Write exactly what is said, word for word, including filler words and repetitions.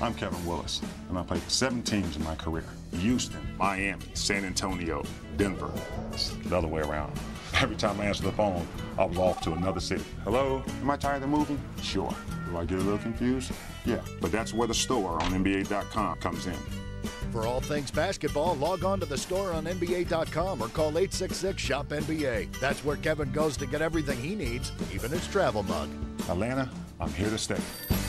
I'm Kevin Willis, and I played for seven teams in my career. Houston, Miami, San Antonio, Denver. It's the other way around. Every time I answered the phone, I was off to another city. Hello, am I tired of moving? Sure. Do I get a little confused? Yeah, but that's where the store on N B A dot com comes in. For all things basketball, log on to the store on N B A dot com or call eight six six, shop N B A. That's where Kevin goes to get everything he needs, even his travel mug. Atlanta, I'm here to stay.